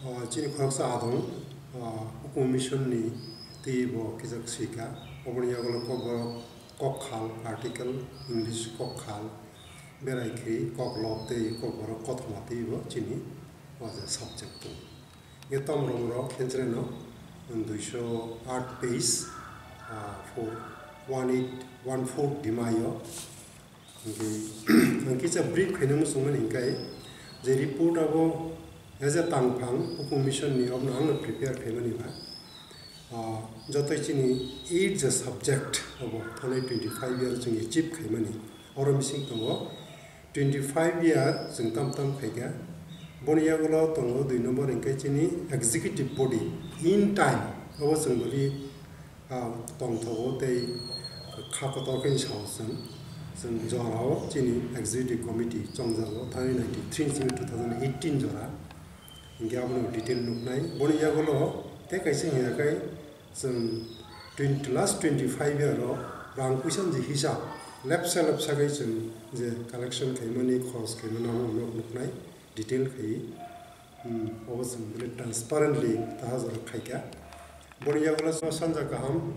Chini khoroksa adong commission ni ti bo kijak sika oboni yagolo kokhal article English kokhal berai khi koklob te kokboro kothmati bo chini was a subject. Yetom romro kentreno 208 page for 1814 dimayo. Kita brief kena musuman ingkai. The report abo as a tangpang commission ni ob nang prepare kemani ba. Joto chini each the subject abo 25 years jung chip kemani. Oro missing tongo 25 years jung tam kaiga. Boniya golo tongo 2 number ingkai chini executive body in time abo sungbali tong thogo te khakotor ken shawsan. Jora chini executive committee chongjago 1993 2018 jora ingabno detail nuknai boni yagolo te kaise yakai some last 25 year ro rang question ji hisab lapsa kai chum je collection kaimani khos kaimana nuknai detail kai obosum transparently tahazar khaika boni yagolo sanja kaham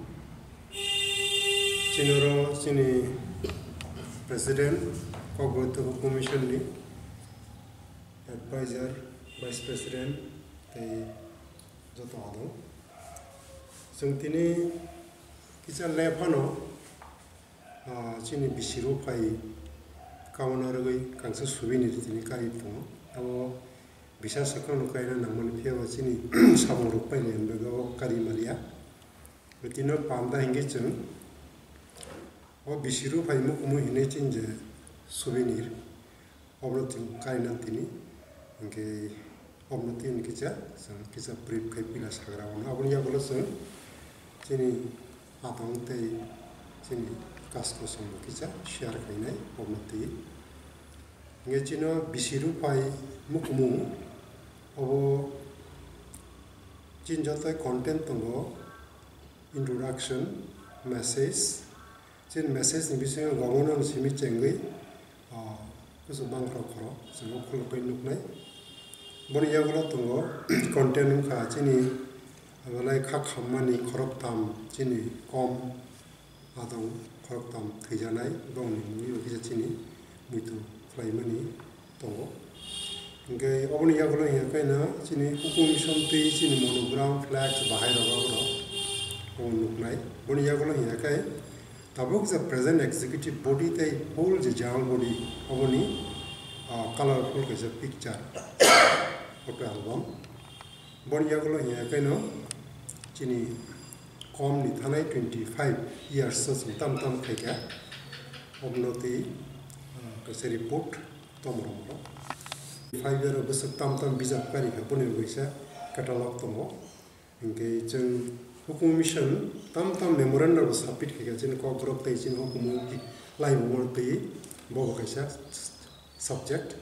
chinoro chini President, Kogboto Commission ni Advisor, Vice President, they joto ado. Sungtini kita lepano, chini bisiru pai kawan orang kangsu subini tini kari pun. Abo bisa sekarang kaina namun pihak chini sabun rupai ni embego kari malia. Betino panda hingga cung. Bisiru pai mukumu hine chinje souvenir obrotin kainantini inge obrotin kicha brief kai pila sagra ona abun ya bolos chini atong te chini kasko sombo kicha share kainai obroti inge chino bisiru pai mukumu obo chinjata content tongo introduction message Chin message ni bisa gawon on simi cenggai, kusu bang kro, semua kalau kau nuknai. Boni ya kalau tunggu konten muka cini, awalai kak hamani korok tam cini kom atau korok tam kejanai, boni mui kita cini muitu fly mani tunggu. Ingkai boni ya kalau yang kau na cini hukum sampai cini monogram flags bahaya orang nuknai. Boni ya kalau yang kau Tabuk the present executive body they hold the jal body ovoni colorful as a picture photo album. Bon yagolo here kaino chini com ni thanai 25 years so tam khaika obnoti kase report tomro 5 year bas tam bizap kari ka pone goisa catalog tomo inge chung hukum mission tam memorandum submit kiga chin ko group te chin hukum ki lai mo te bo kaisa subject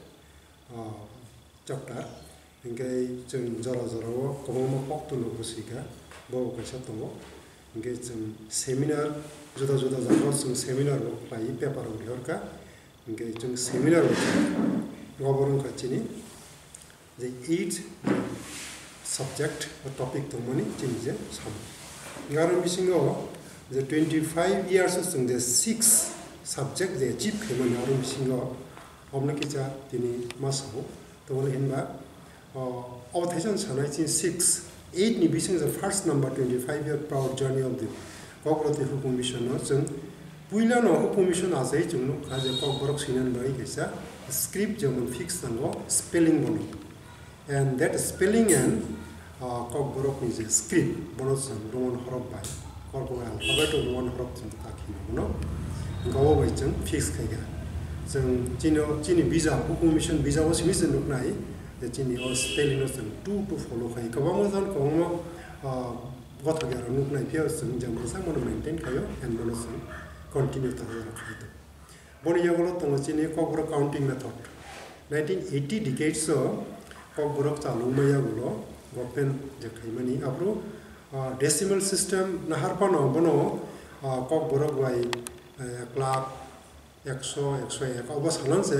chapter ingai chung jara ko mo pok tu lo busika bo kaisa to ingai chung seminar joda jago chung seminar lo pai paper ro yorka ingai chung seminar goborun ka chini the each subject or topic to money change some. Ngaron bisingo the 25 years of the 6 subject the jeep kemo ngaron bisingo omna kicha tini maso to wala hinba obthation sanai chin 6 8 ni bising the first number 25 year proud journey of the cooperative hukum mission no chung puila no hukum mission asai chung no kaje kokborok sinan bai kesa script jamon fix no spelling bono and that spelling and kokborok is a script bonos roman horok bai korbo alphabet of roman horok chung takhi no gawo bai chung fix kaiga chung chini visa hukum mission visa was mission nuk nai the chini or spelling no chung to follow kai kawang zan kawang what together nuk nai pia chung jamon sang mon maintain kayo and bonos continue ta khai to boni yagolo tong chini kokborok counting method 1980 decades so kokborok chalu maya gulo Gopen Jakaimani Abro decimal system Naharpano Bono Kok Borogway Clark Exo Exo was Hanse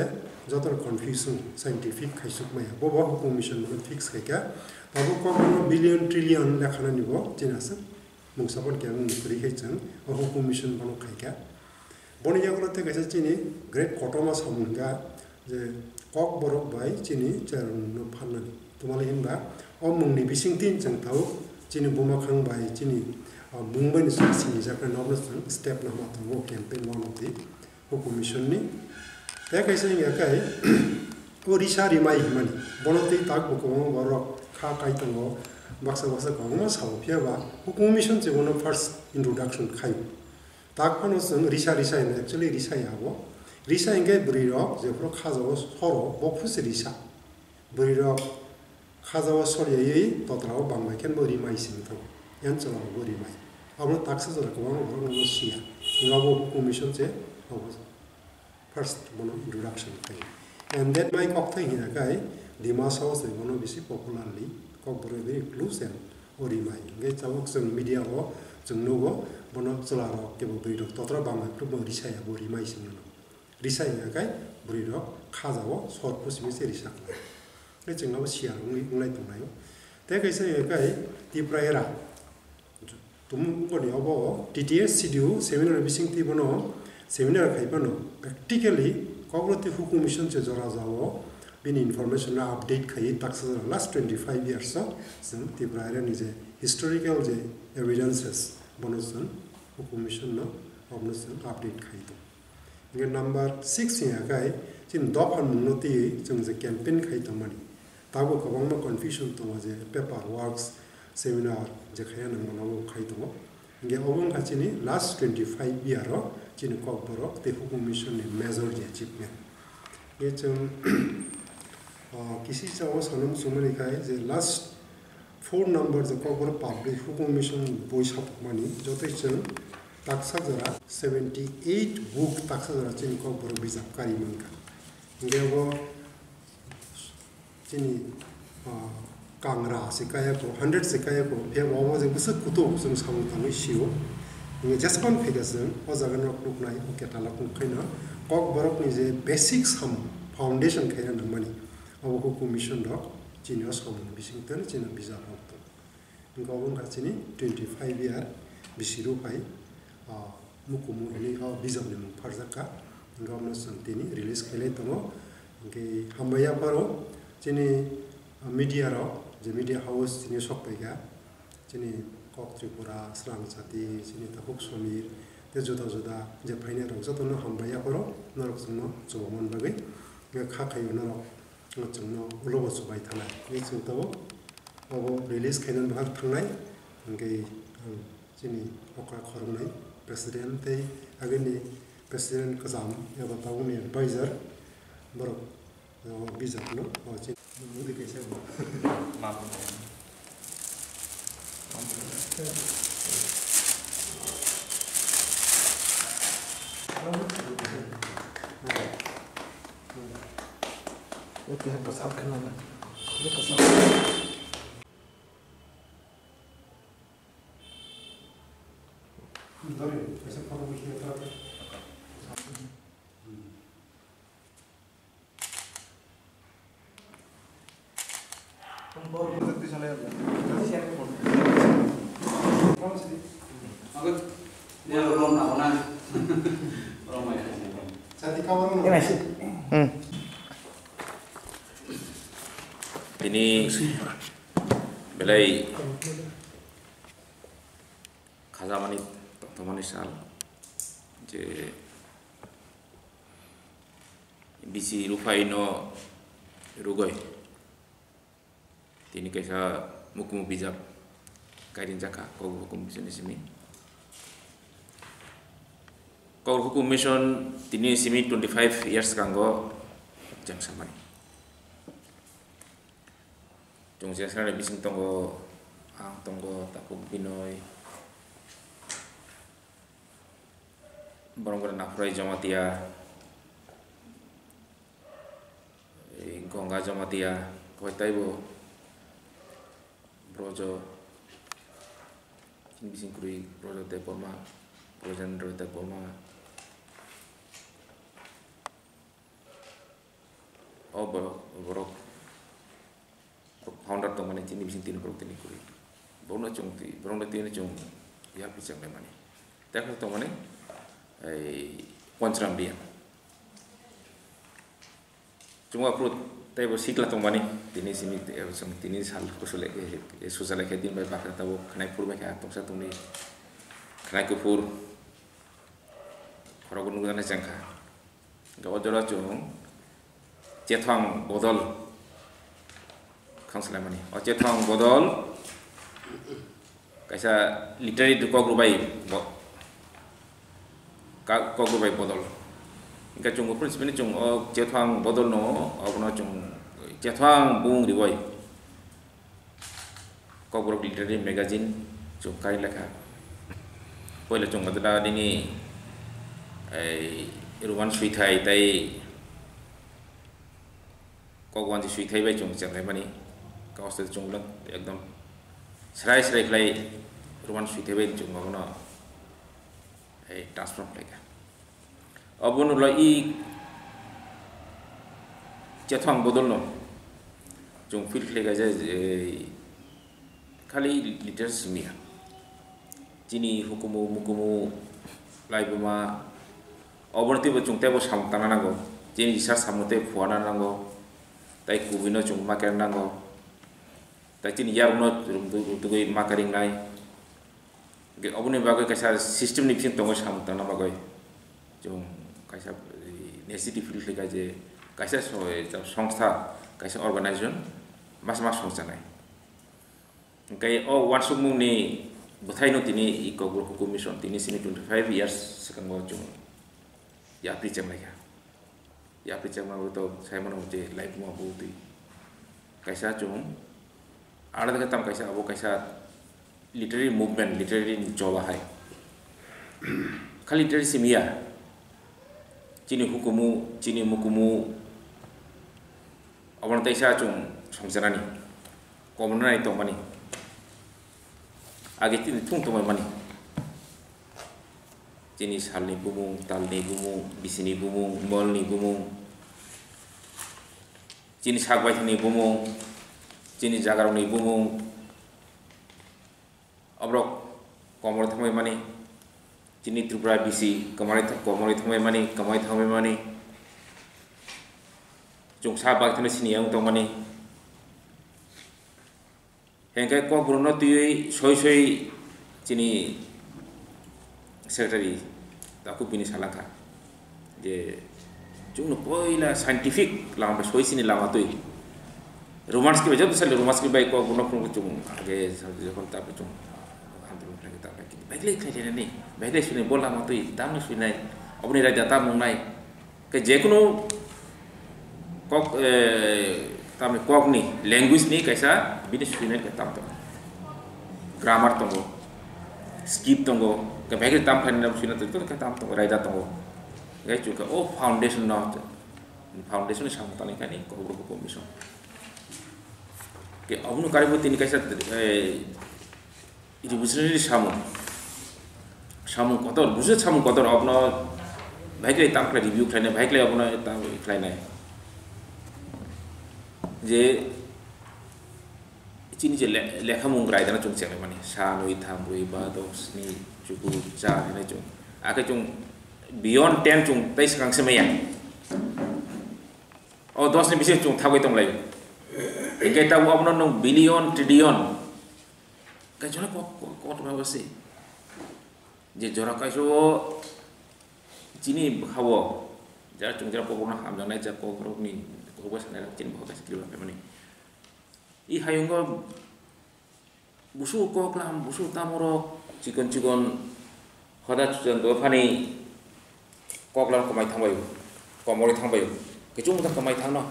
저들 confusion scientific खाइसुक माया बबा commission mo fix खाइका बाबु को billion trillion लेखाना निबो जिनास मुंसाबन के मुं पुरी खाइचन ओ commission बनो खाइका बनि जागलते कैसे चिनी ग्रेट कटमा सामुंगा जे कक बरक बाय चिनी चारन फाननानै तुमाले हिनबा ओ मुंनि बिसिंतिन जों थाव चिनी बुमा खांबाय चिनी मुंबईनि सिनि जाखा नबनसन स्टेप नामा थांगो campaign one of the commission नि दा कैसे याकाय ओरिसा रिमाइ हिमानि बनते ताक बको बरक खा काइ तंगो बक्सा बक्सा गंगमा सावफियाबा commission जेबोनो फर्स्ट इंट्रोडक्शन खाइ ताक फानोसन रिसा इन एक्चुअली रिसा याबो रिसा इंगे ब्रिरक जेफ्रो खाजाव सरो बफुस रिसा ब्रिरक खाजाव सरियै तत्राव बांबायकेन बोरि माइसिन तो यानचलाव बोरि माइ आबो ताक्स जरा गोबां बरनो सिया गावो commission जे first bono introduction kai and that my kok thai hina kai dimasaw se bono bisi popularly kok boro very close and ori mai nge chawok sung media ho jungno go bono cholaro ke bo bri dok totra bang pro bo risaya bo ri mai sing no risaya kai bri dok khajawo sor pus mi se risak nge jungno sia ngai tung nai te kai se kai ti praera tum bo ni obo TTS schedule seminar bising ti bono seminar kai bono practically cooperative commission che jora jawo bin information na update khai taksa last 25 years so sim ti praira ni je historical je evidences bonosan commission no obnosan update khai to nge number 6 ya kai chin dophan munoti chung je campaign khai to mani tago kobang ma confusion to je paper works seminar je khaya nang manawo khai to nge obong khachini last 25 year ro chin kok borok te commission ni major achievement ye chung kisi chawo sanam sumari khai je last 4 numbers the kok borok public commission boy sap mani jote chung taksa jara 78 book taksa jara chin kok borok bijap kari manka nge bo chini kangra sikaya ko 100 sikaya ko phe wo je busa kuto sum sam tam shiu nge jaspon fegasen o jagan rok luk nai o ketala kum khaina kok borok ni je basic sam foundation khaina namani o ko commission dok chini som bisingtan chini biza rok to ngawon ka chini 25 year bisiru pai mukumu ele ha bizam ni pharjaka ngawno santini release khele tomo nge hambaya paro chini media ro je media house chini sokpaiga chini kok tripura srang chati chini tapuk somir te joda joda je phaine rong jotono hambaya paro norok chungno chobon bagai nge kha khayo norok chungno ulobo chubai thana ye chungtabo obo release khainan bahak thangnai nge chini okra khornai president te ageni president kazam eba tawuni advisor borok bizap no chin mudi kaise bo ma Itu yang besar kenapa? Itu besar. Dari kaise paro bihi ta Baru berarti sana ya. Siapa pun. Kamu sih Agak dia belum tahunan. Belum ya. jadi kawan Ini masih. Ini belai khazamani tomani sal je bisi rufai no rugoy tini kaisa mukumu bijak kairin jaka ko hukum mission simi ko hukum mission tini simi 25 years kanggo jam samani jong sia bising tonggo tonggo tapuk binoy barang-barang nafrai jamatia gongga jamatia ko taibo brojo bising krui brojo te poma projan ro te poma borok founder tong mani chini bisin tin borok tini kuri borok na tin chung ya pisang le mani tak tong mani Ponchram dia cuma perut tapi sikla tong mani tini sini tini sal kusule susah lagi tin bai bakal tahu kenai pur mereka tong satu ni kenai kupur orang gunung sana jangka gawa jola chung Cethang bodol khang salamani Cethang bodol kaisa literary to kogrubai bodol ingka chung principle ni chung Cethang bodol no abno chung Cethang bung riwai kogruk literary magazine chung kai lekha poila chung adala dini ruwan suithai tai kogwan ji suithai bai chung chang mani kawas te chung lang ekdam srai khlai ruwan suithai bai chung magona transform laika abun lo I Cethang bodol no chung fil khlai ga khali literacy mia chini hukumu mukumu lai buma oborti bo chung te bo sam tanana go chini sa samute phuana nango tai kubino chung maker nango tai chini yarno rumdu makaring nai ge obune bagai kaisa system ni phin tongo sam tanana bagai chung kaisa necessity feel lega je kaisa songstha kaisa organization mas songsa nai kai one sumung ni buthai no tini ikogro commission tini sini 25 years sekango chung ya picam lagi ya picam mau to saya mana muje life mau buti kaisa chung ada dekat tam kaisa abo kaisa literary movement literary jola hai kali literary simia chini hukumu chini mukumu abon taisa chung somjanani komunai to mani age tin tung to mani jenis hal ni bumung, tal ni bumung, bisini bumung, mol ni bumung, jenis hagwai ni bumung, jenis jagar ni bumung, abrok komor thamai mani, jenis tripura bisi, komor thamai mani, jung sabak thamai sini yang tong mani, hengkai ko bruno tui soi jenis secretary aku bini salaka je chung poila scientific lama soi sini lama tu romance ke wajah tu sel romance ke baik ko guno pun chung age jokon ta chung andro lagi ta lagi baik le khai ni baik le sini bola ma tu dam sini nai apni raja ta mung nai ke je kuno kok tam kok ni language ni kaisa bini sini ke tam to grammar to skip tonggo ke bagai tam kan dalam sini tu ke tam tonggo raida tonggo guys juga foundation not foundation sama tani kan ni ko commission ke abnu karibu tini kaisa itu business samu kotor business samu kotor abnu bagai tam kan review kan bagai abnu tam kan je chini je lekha mung rai dana chung chang mani sa noi tham roi ba dos ni chuku cha ne chung aka chung beyond 10 chung tai sang semaya dos ni bisi chung thagoi tong lai ke ta wa no billion trillion ka jona ko ma basi je jora ka so chini hawo ja chung jara ko na ham jana ja ko ni ko ba sana chin ba ka skill ba mani I hayungo busu ko klam busu tamoro cikon hoda chujan do phani ko klam kamai thambayu komori thambayu kechung ta kamai thangno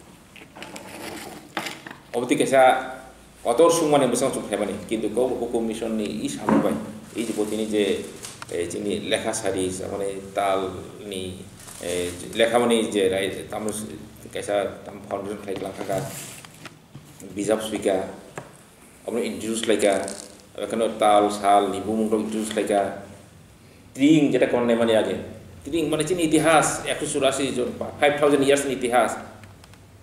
obti kesa otor sungmane besang chu phebani kintu ko commission ni I sambai I je botini je chini lekha sari samane tal ni lekha mani je rai tamus kesa tam foundation khai lakha bijab swika apno introduce laika kano tal sal ni bumung ro introduce laika tring jeta kon ne mane age tring mane chini itihas 184 jon 5000 years ni itihas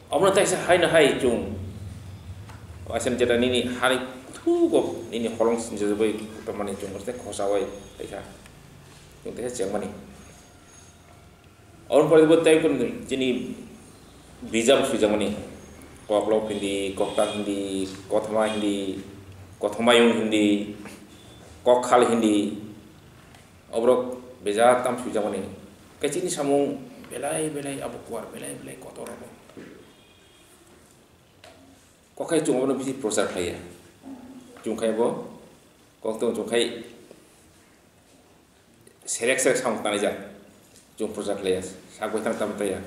Abang tak sah hai na hai cung. Asan jeda ni hari tu go ni holong senjata boy teman cung mesti khosawai tak sah. Cung tak sah mana. Orang pada buat tay kun jini visa sudah mana. Koplok hindi, koktan hindi, kothama hindi, kothamayung hindi, kokhal hindi. Obrok visa tam sudah mana. Kecil ni samung belai abu kuar belai kotor abu. Kok kai cung apa bisi proses kai ya? Cung kai bo, kok tu cung kai selek sama tani jan, cung proses kai ya, sagu tan tam ya.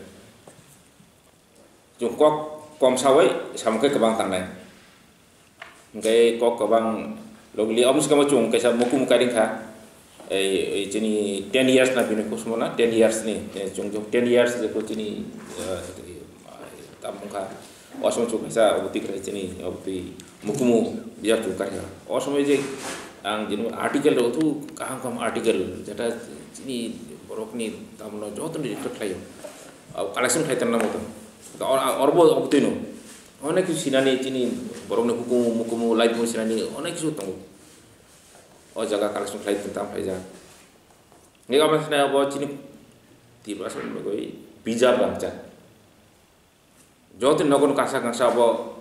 Cung kok kom sawai sama kai kebang tanai, kai kok kebang logli amus kamu cung kai sa muku muka dingka, jenis 10 years na bini kusmona 10 years ni, cung 10 years je ko jenis tam muka. Osmo cuma bisa obuti kerja ni obuti mukumu biar cuma kerja. Osmo je ang jenis artikel itu kaham artikel. Jadi ini borok ni tamu jauh tu ni terkait. Collection kaitan nama tu. Orang obuti no. Onak kisu sinani jenis borok ni mukumu live mu sinani onak kisu tamu. Jaga collection kaitan tentang kerja. Ni kalau saya buat jenis tiba sebelum koi bija bangsa. Jotin nagon kasa abo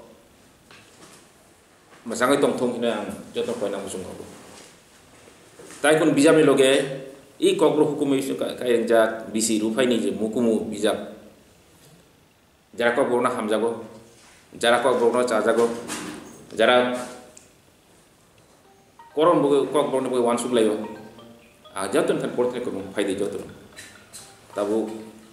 masangai tong kina jotin koi nang musung kabo. Tai kun bija meloge I kokro hukum isu kaya jak bisi rufai ni je mukumu bija. Jara kok borna hamjago, jara kok borna cajago, jara koron buku kok borna buku wansuk layo. Jotin kan portre ko faide jotin. Tabu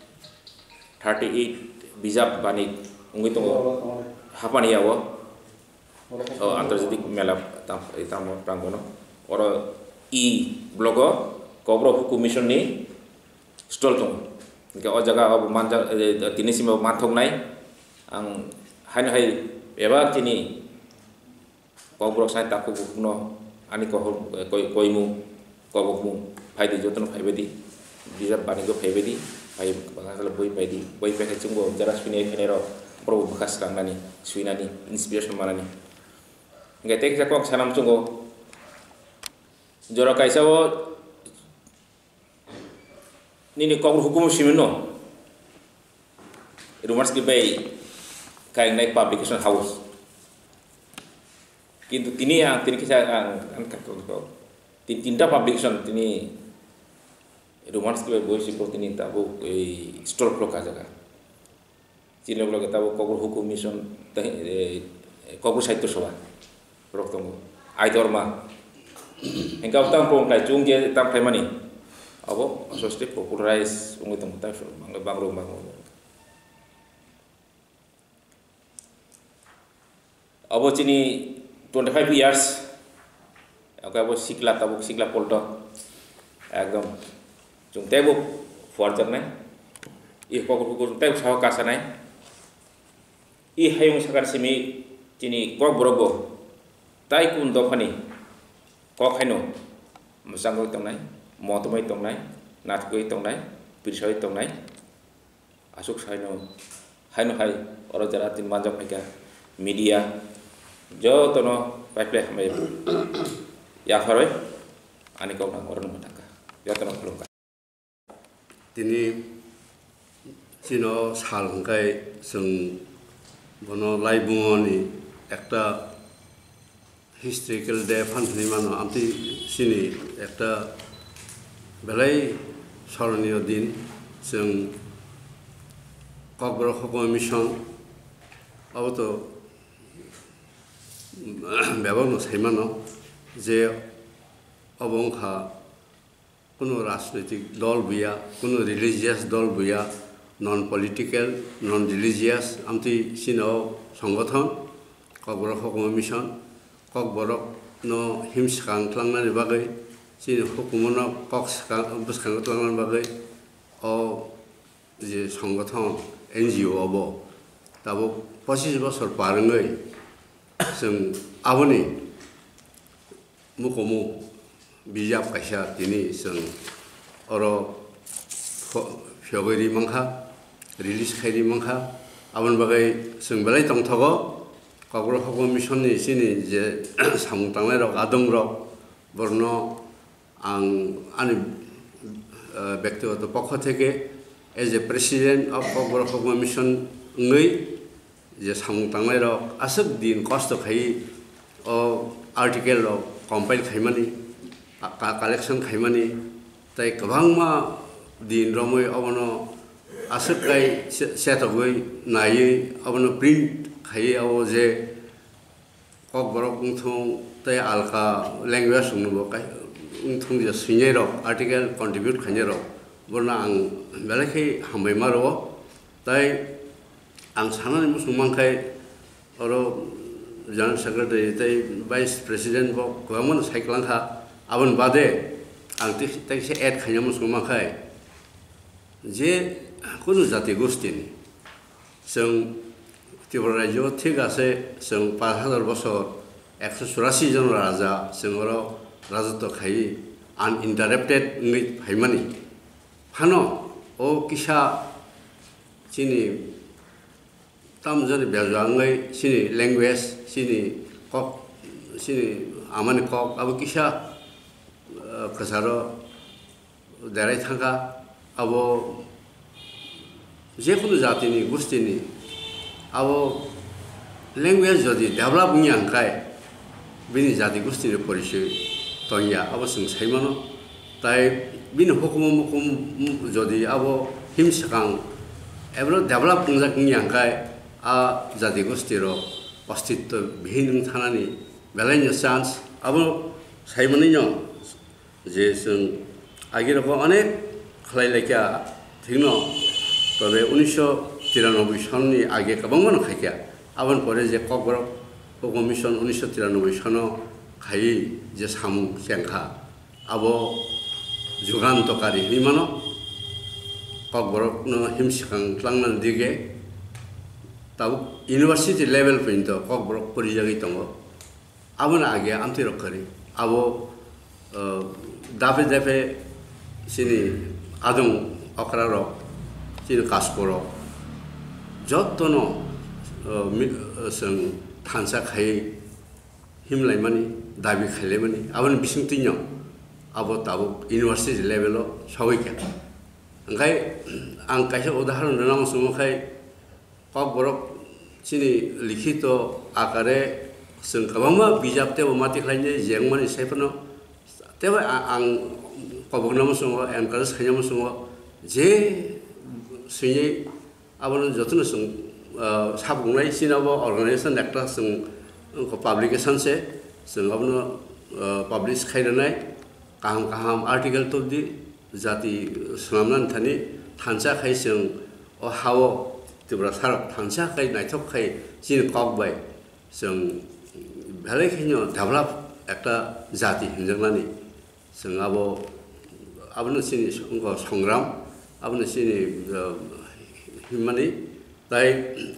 38 bija banik ungi tunggu apa nih ya wo antarjatik melap tamu pranggono oro blogo kobro hukum mission ni stol tung ke o jaga ob manja tinisima manthong nai ang hai eba tini kobro sai takku no ani ko koimu kobokmu faidi joton faibedi bisa bani go faibedi pai bangasal boy paidi boy pe chunggo jara swini kenero pro bekas rangani swinani inspiration manani ngai tek jakok sanam chunggo jora kaisa wo nini kok hukum simino rumors ki bay kai naik publication house kintu tini yang tini kisah ang tinta publication tini rumors ki bay boy sipor tini tabu store block aja kan Cina blog tabu kok hukum mission kok saito soba prok tong ai dorma engkau tam pong kai chung je tam kai mani abo soste popularize ungi tong ta so bang rumah abo cini 25 years abo sikla tabu sikla polto ekdom chung tebo forjar nai kok hukum tebo saw kasa nai hayung sakar simi cini kok borogo tai kun dofani kok haino musangoi tong nai motomai tong nai natgoi tong nai pirsoi tong nai asuk saino haino hai oro jara tin manjak paika media jo tono paiple hamai ya faroi ani kok nang oron mataka ya tono belum tini cino salangkai seng bono laibungoni ekta historical day fanthani mano amti sini ekta belai soroniyo din seng kokbro hukum mission auto ব্যবহার সাইমানো যে অবংখা কোনো রাজনৈতিক দল বইয়া কোনো রিলিজিয়াস দল বইয়া নন পলিটিক্যাল নন রিলিজিয়াস আমতি সিনো সংগঠন ককবর হুকুম mission Kokborok no himskang tlangan bagai sin hukumono kokskang buskang tlangan bagai o je সংগঠন NGO abo tabo 25 বছর পারঙ্গই जों आबोनि मुखमु बिजाब कायसा दिनै जों अर फिगरि मंखा रिलिज खायरि मंखा abon bagai sing belai tong thogo kogro hogo mission ni sini je samung tanglai rok adong rok borno ang ani ব্যক্তিগত পক্ষ থেকে as a president of kogro hogo mission ngai je samung tanglai rok asuk din cost khai o article rok compile khaimani collection khaimani tai kabangma din romoi abono asuk kai setogoi nai abono print khai abo je kogro ungthong tai alka language ungbo kai ungthong je sinye rok article contribute khanye rok borna ang belakhi hambai maro tai ang sanani musumang kai oro general secretary tai vice president bo kwamon saiklang kha abon bade ang tai se add khanya musumang kai je kono jati gostin sing Tripura রাজ্য ঠিক আছে sing 5000 বছর 184 জন রাজা sing oro রাজত্ব খাই uninterrupted ngi phaimani phano o kisa chini tamjani beljangai chini language chini kok chini amani kok abo kisa khasaro darai thanga abo je kono jatini gostini abo language jodi develop nyangkai bini jati gostini porishi tonya abo sing saimano tai bini hukum jodi abo himsakang ebro develop nyangkai a jati gostiro ostitto bihin thanani belanya chance abo saimani nyo je sing agir ko onek khlai lekya thingno তবে 1993 সননি আগে কবংমন খাইয়া আবন পরে যে কগর কমিশন 1993 সন খাই যে সামু চেংখা আবো যুগান্তকারী হিমানো কগর হিমসিকাং ক্লাংনান দিগে তাও ইউনিভার্সিটি লেভেল পর্যন্ত কগর পরিজাগি দङ আবন আগে আমতি রক্ষারি আবো দাফে দাফে সিনি আদং অকরার Chini kaskoro jotono sing thansa khai himlai mani dabi khale mani abon bising tinyo abo tabu university level lo sawaika angkai ang kaisa udaharon nama sumo khai kok borok chini likhito akare sing kabama bijapte mati khlaine jengmani saipano teba ang kobok nama sumo encourage khanya sumo je sini abon jotno sung sabungnai sinabo organization ekta sung publication se sung abon publish khairanai kaham article to di jati sunamnan thani thansa khai sung o hawo tibra sarap thansa khai naithok khai sin kok bai sung bhalai khinyo develop ekta jati hinjangnani sung abo abon sini songram abon sini himani tai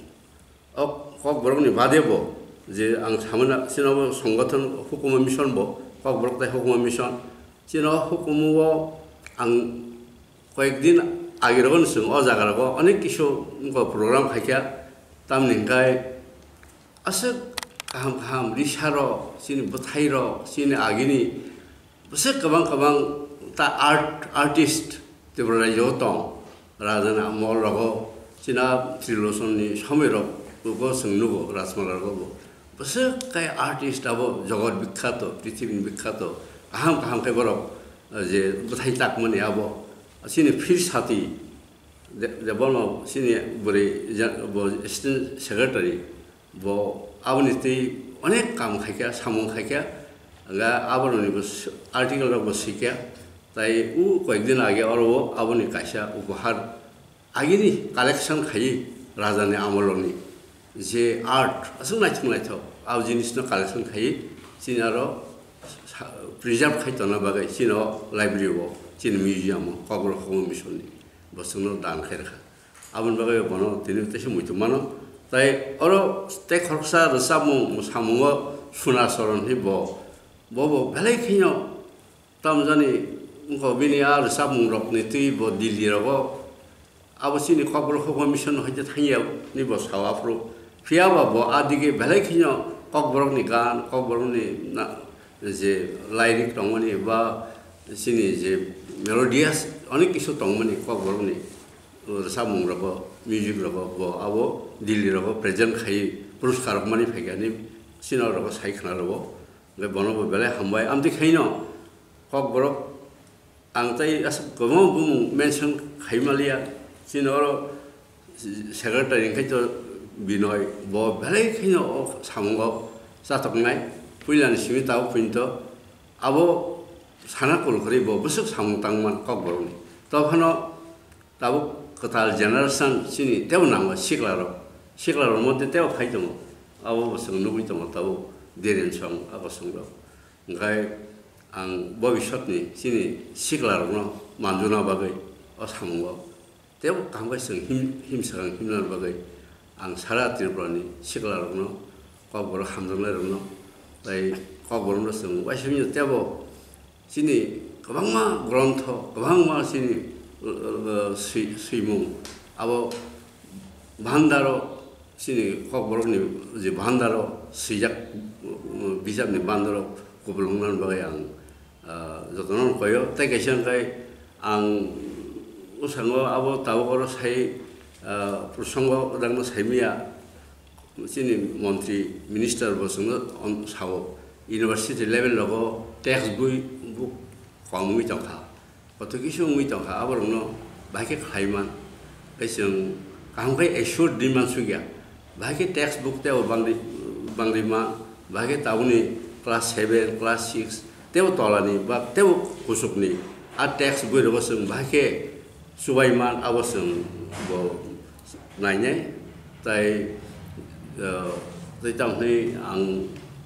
kok borokni badebo je ang samana sinabo সংগঠন হুকুম mission bo kok borok tai হুকুম mission sino hukumo ang কয়েকদিন আগের কোন সং ও জায়গারগো অনেক কিছু প্রোগ্রাম খাইয়া তামনিংকাই আসে কাহাম কাহাম রিসারো সিনি বথাইরো সিনি আগিনি বসে কবাং কবাং তা artist Tripura jotong rajana mol rago china triloson ni somero go sungnugo rasmalago bose kai artist abo jogor bikhato prithibin bikhato aham kaham kai borok je bothai tak mani abo sini phir sati de bono sini bori bo assistant secretary bo aboni tei onek kam khaikya samung khaikya ga aboroni bo article ro bo sikya তাই ও কয়েকদিন আগে অরব আবনি কাইসা উপহার আগেনি কালেকশন খাই রাজানি আমলনি যে আর্ট আসল নাইথ আও জিনিস কালেকশন খাই চিনি আরো প্রিজার্ভ খাইতো না বাগাই চিন লাইব্রেরি চিনি মিউজিয়াম কগর হম মিশননি বসুনো দান খাই রাখা আবন বাগাই বনো তিনি তেসে মুইতো মানো তাই অরো তাই খরসা রসামু সামুঙ্গ সুনা সরণ হি বব বেলাই খিনো তাম জানি bini ar sabung rok ni tui bo dili rogo 아버지니 거꾸로 허거미션 하지 당이야 니버 사와 앞으로 피아바 뭐 아디게 발레키냐 거꾸로니까 거꾸로니 나 이제 라이릭 동원이 바 신이 이제 멜로디아스 어느 기소 동원이 거꾸로니 사몽라고 뮤직라고 뭐 아고 딜리라고 프레젠 카이 पुरस्कारमानी फैगानी सिनारो साइखनारो गे बनबो बेले हमबाय आमति खैनो कक बरक आंताय अस गमो बुम मेंशन खैमालिया सिनारो सेक्रेटारि खैतो बिनय बो बेले खैनो सामंगो जातकनाय फुइलानि सिमि ताव फुइनतो आबो साना कलखरि बो बसक सामं तांमान कक बरकनि तफानो ताबो कताल जेनेरेशन सिनि तेव नांगो 시글라로 못때 때와 파이도 아고 성 누구이도 못하고 대련성 아고 성도 그러니까 안 보이셨니 신이 시글라로 만주나 바게 어상거 때와 강과성 힘사강 힘나는 바게 안 살아들 보니 시글라로 과거로 함들래로 나이 과거로 성 와시미 때보 신이 그방마 그런터 그방마 신이 수이몽 아고 반다로 신이 과거로니 이제 반다로 시작 비잡니 반다로 고불롱난 바양 저도는 거요 때계션가이 안 우상어 아버 다오거로 사이 불성거 당도 세미야 신이 몬트리 미니스터 버스는 사고 유니버시티 레벨로고 텍스북 과목이 정하 어떻게 시험이 정하 아버로는 마이크 가이만 그래서 강가에 애쇼 디만 수기야 바게 텍스북 때오 방리마 바게 타우니 클래스 7 클래스 6 때오 돌아니 바 때오 고속니 아 텍스북으로 버슨 바게 수바이만 아버슨 뭐 나이네 따이 대장이 안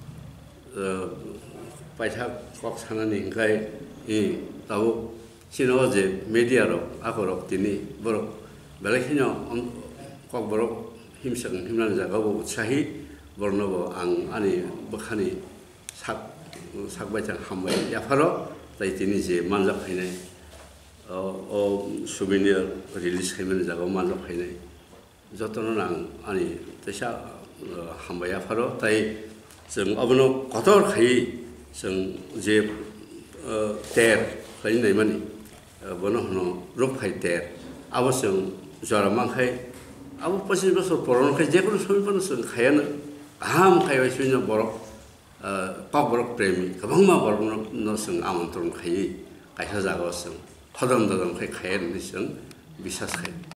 바이탁 꼭 사나니 가이 이 타우 신어제 미디어로 아고로 티니 버로 발레히뇨 꼭 버로 힘나는 자가고 차히 버너고 안 아니 버카니 삭바장 한번 야파로 다이티니 이제 만족하네 수비니어 릴리스 하면 자가 만족하네 저토는 안 아니 대샤 한번 야파로 다이 정 어버노 거tor 가이 정 이제 테 가이 내만이 버너노 롭하이 테 아버성 저라만 하이 아무 빠지면서 보러는 그 제대로 소비하면서 가야는 아무 가야 수는 보러 빡보러 프레미 그방만 보러는 너선 아무튼 가이 가셔 자고서 허덤더덤 가야는 선 비싸서